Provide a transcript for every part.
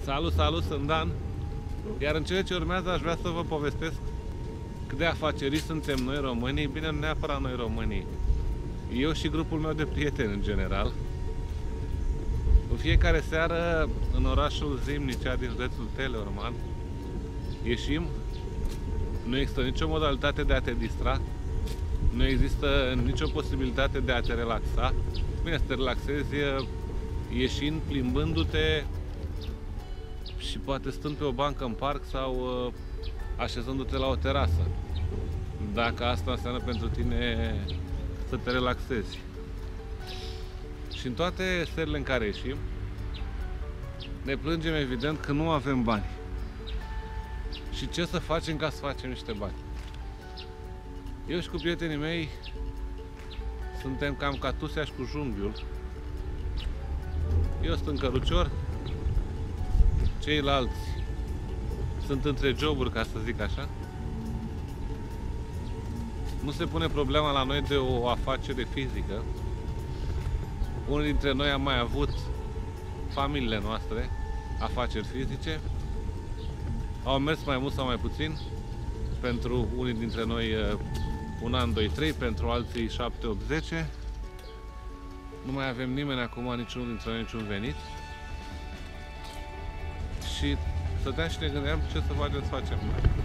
Salut, salut, sunt Dan. Iar în cele ce urmează aș vrea să vă povestesc cât de afaceriști suntem noi românii. Bine, nu neapărat noi românii, eu și grupul meu de prieteni în general. În fiecare seară în orașul Zimnicea din județul Teleorman ieșim. Nu există nicio modalitate de a te distra, nu există nicio posibilitate de a te relaxa. Bine, să te relaxezi ieșind, plimbându-te și poate stând pe o bancă în parc sau așezându-te la o terasă, dacă asta înseamnă pentru tine să te relaxezi. Și în toate serile în care ieșim ne plângem evident că nu avem bani. Și ce să facem ca să facem niște bani? Eu și cu prietenii mei suntem cam ca Tusea și cu junghiul. Eu sunt în cărucior, ceilalți sunt între joburi, ca să zic așa. Nu se pune problema la noi de o afacere fizică. Unii dintre noi am mai avut, familiile noastre, afaceri fizice. Au mers mai mult sau mai puțin. Pentru unii dintre noi 1 an, 2, 3, pentru alții 7, 8, 10. Nu mai avem nimeni acum, niciunul dintre noi, niciun venit. Și stăteam și ne gândeam ce să facem.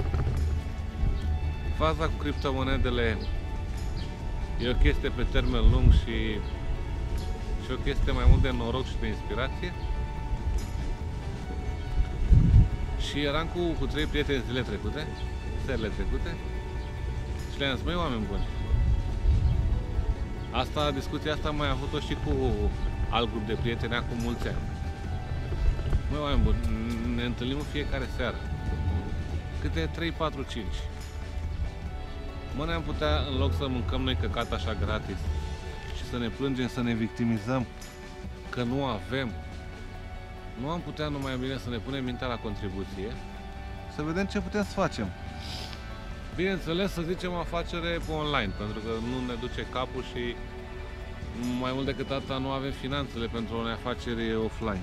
Faza cu criptomonedele e o chestie pe termen lung și o chestie mai mult de noroc și de inspirație. Și eram cu 3 prieteni serile trecute și le-am zis, măi, oameni buni, discuția asta am mai avut-o și cu alt grup de prieteni acum mulți ani. Măi, oameni buni, ne întâlnim în fiecare seară, câte 3, 4, 5. Mă, ne-am putea, în loc să mâncăm noi căcat așa gratis și să ne plângem, să ne victimizăm că nu avem, nu am putea numai bine să ne punem mintea la contribuție, să vedem ce putem să facem. Bineînțeles, să zicem o afacere pe online, pentru că nu ne duce capul și mai mult decât atât nu avem finanțele pentru o afacere offline.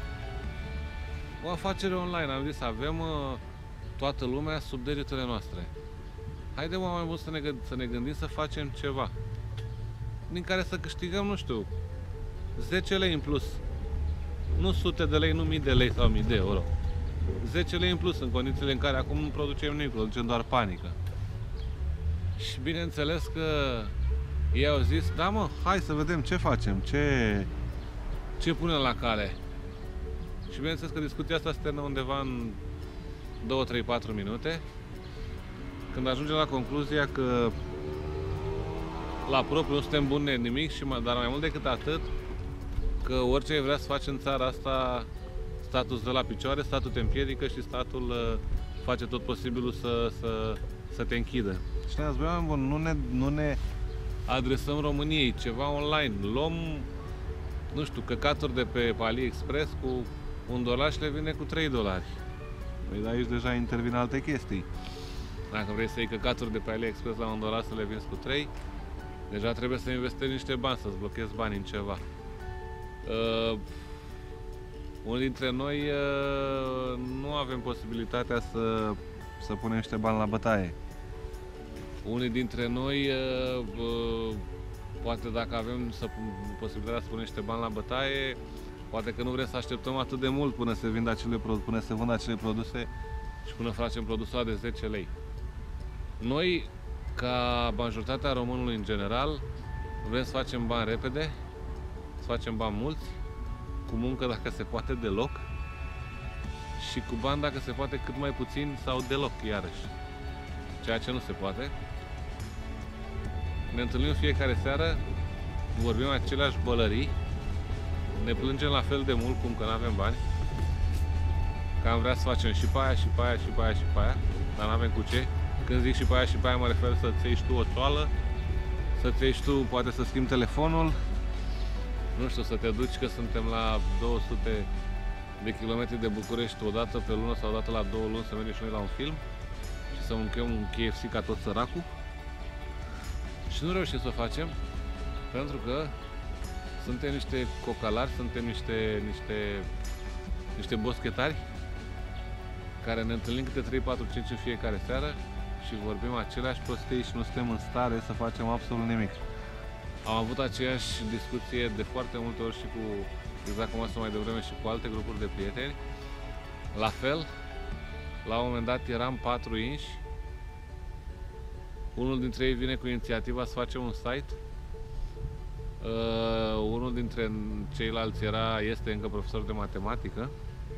O afacere online, am zis, avem toată lumea sub degetele noastre. Haide, oameni buni, să ne gândim să facem ceva din care să câștigăm, nu știu, 10 lei în plus. Nu sute de lei, nu mii de lei sau mii de euro. 10 lei în plus, în condițiile în care acum nu producem nimic, producem doar panică. Și bineînțeles că ei au zis, da mă, hai să vedem ce facem, ce punem la cale. Și bineînțeles că discuția asta se termină undeva în 2, 3, 4 minute, când ajungem la concluzia că la propriu nu suntem buni în nimic, dar mai mult decât atât, că orice ai vrea să faci în țara asta, statul îți dă la picioare, statul te împiedică și statul face tot posibilul să te închidă. Și ne-ați zis, nu ne adresăm României, ceva online, luăm, nu știu, căcaturi de pe AliExpress cu $1 și le vine cu $3. Păi de aici deja intervin alte chestii. Dacă vrei să iei căcaturi de pe AliExpress la $1 să le vinzi cu 3, deja trebuie să investești niște bani, să-ți blochezi bani în ceva. Unii dintre noi nu avem posibilitatea să punem niște bani la bătaie. Unii dintre noi, poate dacă avem posibilitatea să punem niște bani la bătaie, poate că nu vrem să așteptăm atât de mult până se vând acele produse și până facem produsul de 10 lei. Noi, ca majoritatea românului în general, vrem să facem bani repede, să facem bani mulți, cu muncă dacă se poate deloc și cu bani dacă se poate cât mai puțin sau deloc, iarăși. Ceea ce nu se poate. Ne întâlnim fiecare seară, vorbim aceleași bălării, ne plângem la fel de mult cum că nu avem bani, că am vrea să facem și pe aia, și pe aia, și pe aia, și pe aia, dar nu avem cu ce. Când zic și pe aia și pe aia mă refer să-ți iei și tu o toală, să-ți iei și tu, poate să schimbi telefonul, nu știu, să te duci, că suntem la 200 de kilometri de București o dată pe lună sau o dată la 2 luni să mergem și noi la un film și să mâncăm un KFC ca tot săracul. Și nu reușim să o facem pentru că suntem niște cocalari, suntem niște niște boschetari care ne întâlnim câte 3, 4, 5 în fiecare seară și vorbim aceleași prostii și nu suntem în stare să facem absolut nimic. Am avut aceeași discuție de foarte multe ori și cu, exact cum am spus mai devreme, și cu alte grupuri de prieteni. La fel, la un moment dat eram 4 inși, unul dintre ei vine cu inițiativa să facem un site. Unul dintre ceilalți este încă profesor de matematică.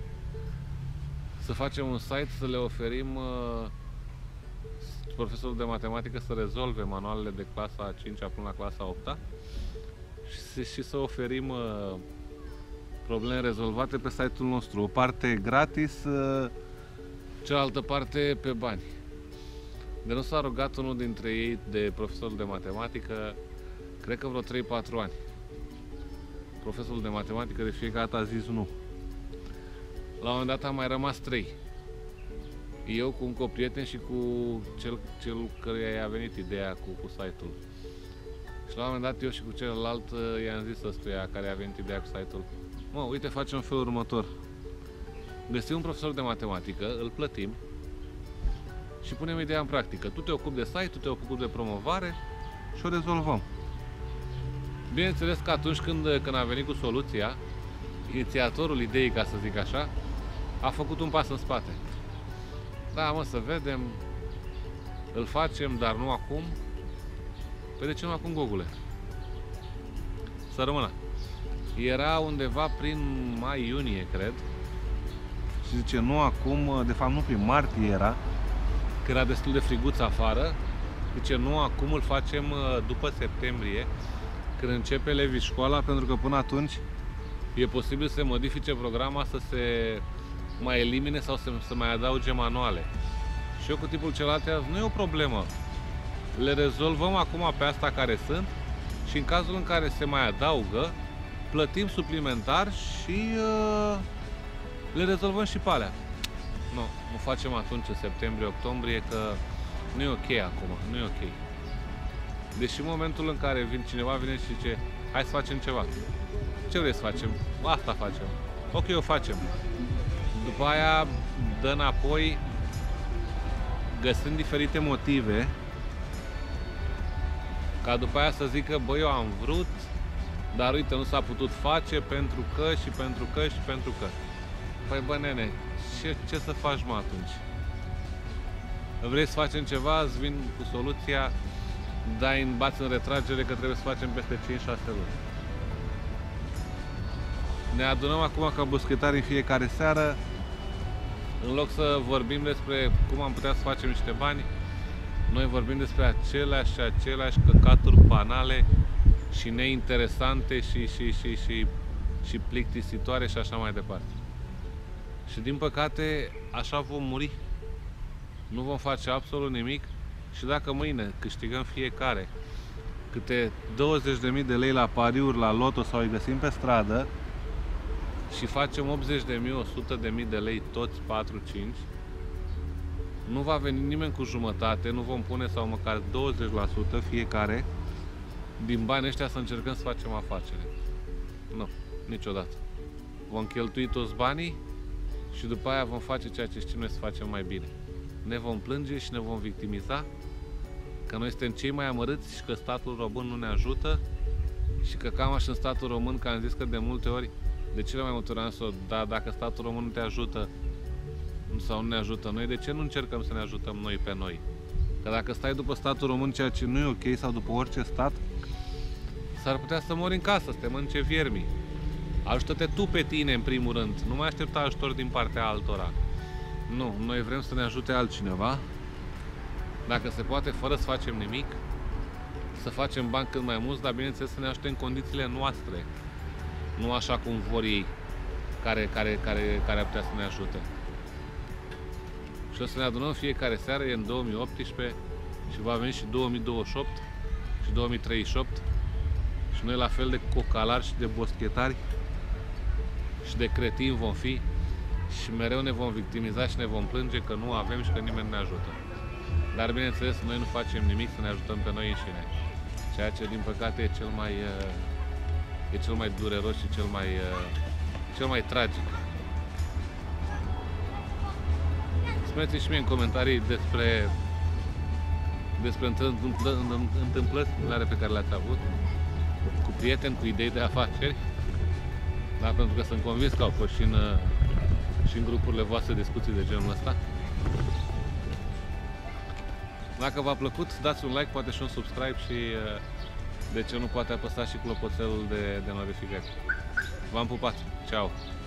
Să facem un site, să le oferim profesorul de matematică să rezolve manualele de clasa 5-a până la clasa 8-a și să oferim probleme rezolvate pe site-ul nostru. O parte gratis, cealaltă parte pe bani. De nu s-a rugat unul dintre ei de profesorul de matematică, cred că vreo 3-4 ani. Profesorul de matematică de fiecare dată a zis nu. La un moment dat am mai rămas 3. Eu cu încă prieten și cu cel căruia i-a venit ideea cu site-ul. Și la un moment dat eu și cu celălalt i-am zis ăstuia care a venit ideea cu site-ul: mă, uite, facem felul următor. Găsim un profesor de matematică, îl plătim și punem ideea în practică. Tu te ocupi de site, tu te ocupi de promovare și o rezolvăm. Bineînțeles că atunci când a venit cu soluția, inițiatorul ideii, ca să zic așa, a făcut un pas în spate. Da, mă, să vedem, îl facem, dar nu acum. Păi de ce nu acum, Gogule? Să rămână. Era undeva prin mai-iunie, cred. Și zice, nu acum, de fapt nu prin martie era, că era destul de friguț afară. Zice, nu acum, îl facem după septembrie, când începe elevii școala, pentru că până atunci e posibil să se modifice programa, să se mai elimine sau să mai adauge manuale. Și eu cu tipul celălalt nu e o problemă. Le rezolvăm acum pe asta care sunt și în cazul în care se mai adaugă, plătim suplimentar și le rezolvăm și pe alea. Nu facem atunci în septembrie-octombrie, că nu e ok acum, nu e ok. Deși în momentul în care cineva vine și zice, hai să facem ceva. Ce vrei să facem? Asta facem. Ok, o facem. După aia dă înapoi, găsind diferite motive, ca după aia să zică, băi, eu am vrut, dar uite, nu s-a putut face pentru că și pentru că și pentru că. Păi, bă, nene, ce să faci, mă, atunci? Vrei să facem ceva, îți vin cu soluția, bați în retragere că trebuie să facem peste 5-6 luni. Ne adunăm acum ca boschetari în fiecare seară. În loc să vorbim despre cum am putea să facem niște bani, noi vorbim despre aceleași căcaturi banale și neinteresante și plictisitoare și așa mai departe. Și din păcate așa vom muri. Nu vom face absolut nimic și dacă mâine câștigăm fiecare câte 20.000 de lei la pariuri, la loto sau îi găsim pe stradă și facem 80.000, 100.000 de lei toți 4-5, nu va veni nimeni cu jumătate, nu vom pune sau măcar 20% fiecare din banii ăștia să încercăm să facem afacere. Nu, niciodată. Vom cheltui toți banii și după aia vom face ceea ce știm noi să facem mai bine. Ne vom plânge și ne vom victimiza că noi suntem cei mai amărâți și că statul român nu ne ajută și că cam așa în statul român, că am zis că de multe ori, de cele mai multe ori am spus, dar dacă statul român nu te ajută sau nu ne ajută noi, de ce nu încercăm să ne ajutăm noi pe noi? Că dacă stai după statul român, ceea ce nu e ok, sau după orice stat, s-ar putea să mori în casă, să te mănânce viermii. Ajută-te tu pe tine, în primul rând. Nu mai aștepta ajutor din partea altora. Nu, noi vrem să ne ajute altcineva. Dacă se poate, fără să facem nimic, să facem bani cât mai mulți, dar bineînțeles să ne ajute în condițiile noastre. Nu așa cum vor ei, care ar putea să ne ajute. Și o să ne adunăm fiecare seară, e în 2018 și va veni și 2028 și 2038 și noi la fel de cocalari și de boschetari și de cretini vom fi și mereu ne vom victimiza și ne vom plânge că nu avem și că nimeni nu ne ajută. Dar bineînțeles noi nu facem nimic să ne ajutăm pe noi înșine, ceea ce din păcate e cel mai dureros și cel mai tragic. spuneți și mie în comentarii despre întâmplările pe care le-ați avut cu prieteni, cu idei de afaceri. Da, pentru că sunt convins că au fost și în grupurile voastre discuții de genul ăsta. Dacă v-a plăcut, dați un like, poate și un subscribe și de ce nu, poate apăsați și clopoțelul de notificări. V-am pupat! Ceau!